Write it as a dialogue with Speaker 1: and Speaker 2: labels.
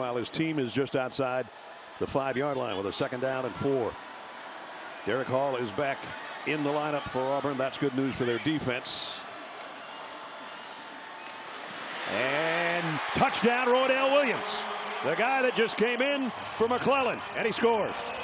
Speaker 1: while his team is just outside the 5-yard line with a 2nd down and 4. Derek Hall is back in the lineup for Auburn. That's good news for their defense. And touchdown, Roydell Williams, the guy that just came in for McClellan, and he scores.